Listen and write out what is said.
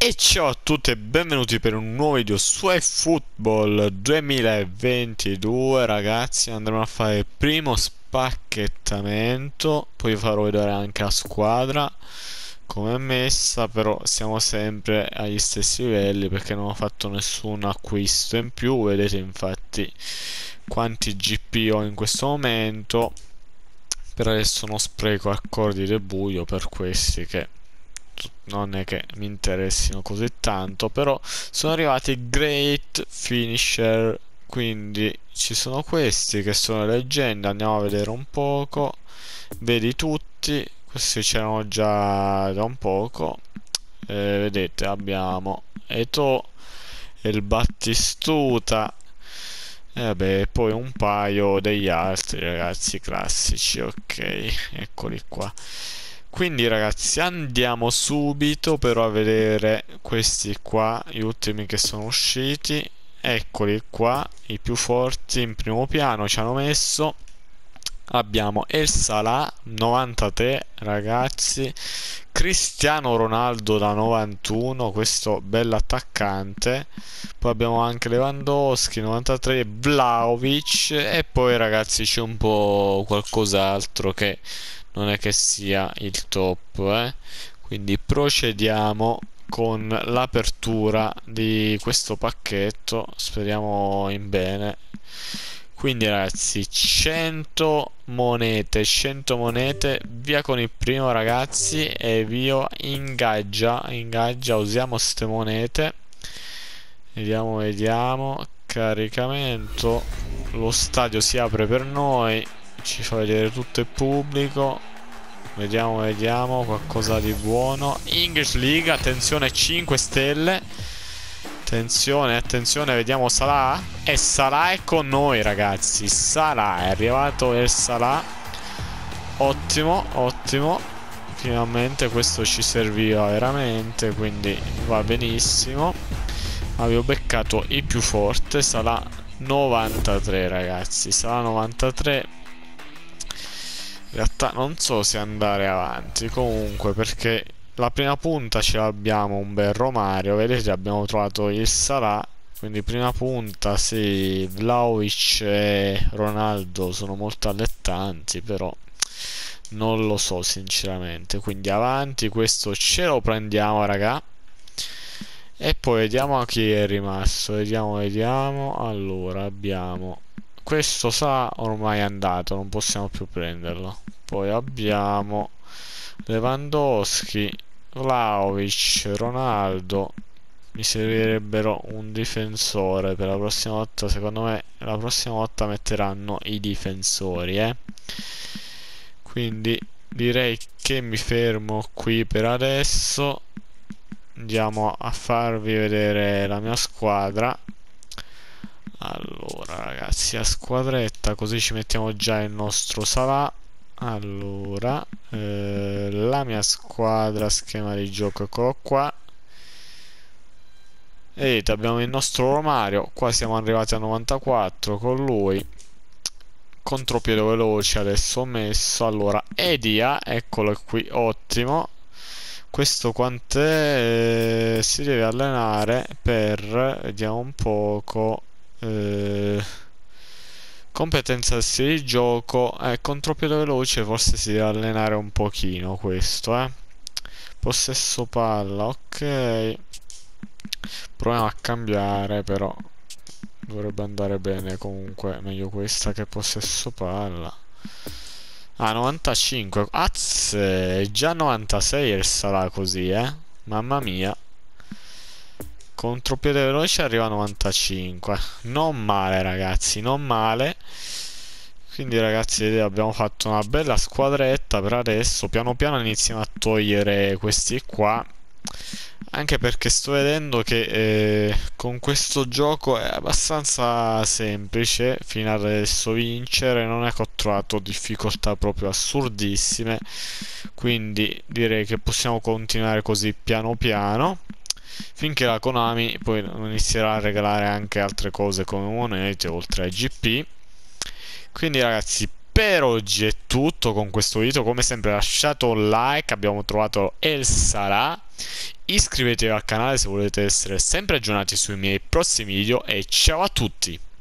E ciao a tutti e benvenuti per un nuovo video su eFootball 2022. Ragazzi, andremo a fare il primo spacchettamento, poi vi farò vedere anche la squadra come è messa, però siamo sempre agli stessi livelli perché non ho fatto nessun acquisto in più. Vedete infatti quanti GP ho in questo momento. Per adesso non spreco accordi del buio per questi che non è che mi interessino così tanto, però sono arrivati great finisher, quindi ci sono questi che sono leggende. Andiamo a vedere un poco. Vedi tutti questi c'erano già da un poco. Vedete, abbiamo Eto'o e il Battistuta. E vabbè, poi un paio degli altri ragazzi classici. Ok, eccoli qua. Quindi ragazzi andiamo subito però a vedere questi qua, gli ultimi che sono usciti. Eccoli qua, i più forti in primo piano ci hanno messo. Abbiamo El Salah 93 ragazzi, Cristiano Ronaldo da 91, questo bell'attaccante. Poi abbiamo anche Lewandowski 93, Vlahovic, e poi ragazzi c'è un po' qualcos'altro che non è che sia il top, Quindi procediamo con l'apertura di questo pacchetto, speriamo in bene. Quindi ragazzi 100 monete, via con il primo ragazzi e via ingaggia, usiamo queste monete. Vediamo, caricamento, lo stadio si apre per noi, ci fa vedere tutto il pubblico. Vediamo qualcosa di buono. English League, attenzione, 5 stelle. Attenzione, vediamo Salah. E Salah è con noi ragazzi. Salah, è arrivato il Salah. Ottimo. Finalmente questo ci serviva veramente, quindi va benissimo. Avevo beccato il più forte, Salah 93 ragazzi. Salah 93. In realtà non so se andare avanti comunque, perché la prima punta ce l'abbiamo un bel Romario, vedete abbiamo trovato il Salah, quindi prima punta sì, Vlahovic e Ronaldo sono molto allettanti, però non lo so sinceramente. Quindi avanti, questo ce lo prendiamo raga. E poi vediamo a chi è rimasto, vediamo. Allora abbiamo questo Salah ormai è andato, non possiamo più prenderlo. Poi abbiamo Lewandowski, Vlahovic, Ronaldo. Mi servirebbero un difensore per la prossima volta. Secondo me la prossima volta metteranno i difensori, Quindi direi che mi fermo qui per adesso. Andiamo a farvi vedere la mia squadra. Allora ragazzi, la squadretta, così ci mettiamo già il nostro Salah. Allora, la mia squadra, schema di gioco, eccolo qua. Vedete, abbiamo il nostro Romario, qua siamo arrivati a 94 con lui. Contropiede veloce adesso ho messo. Allora, Edia, eccolo qui, ottimo. Questo quant'è? Si deve allenare per, vediamo un poco, competenza del stile di gioco. Contropiede veloce forse si deve allenare un pochino questo. Possesso palla, ok. Proviamo a cambiare, però dovrebbe andare bene comunque. Meglio questa che possesso palla. Ah, 95. Azze, già 96 il Salah così, Mamma mia. Contropiede veloce arriva a 95. Non male, ragazzi, non male. Quindi, ragazzi, vedete, abbiamo fatto una bella squadretta per adesso. Piano piano iniziamo a togliere questi qua. Anche perché sto vedendo che con questo gioco è abbastanza semplice fino adesso vincere, non è che ho trovato difficoltà proprio assurdissime, quindi direi che possiamo continuare così piano piano finché la Konami poi non inizierà a regalare anche altre cose come monete oltre ai GP. Quindi ragazzi, per oggi è tutto con questo video. Come sempre lasciate un like, abbiamo trovato El Salah. iscrivetevi al canale se volete essere sempre aggiornati sui miei prossimi video e ciao a tutti!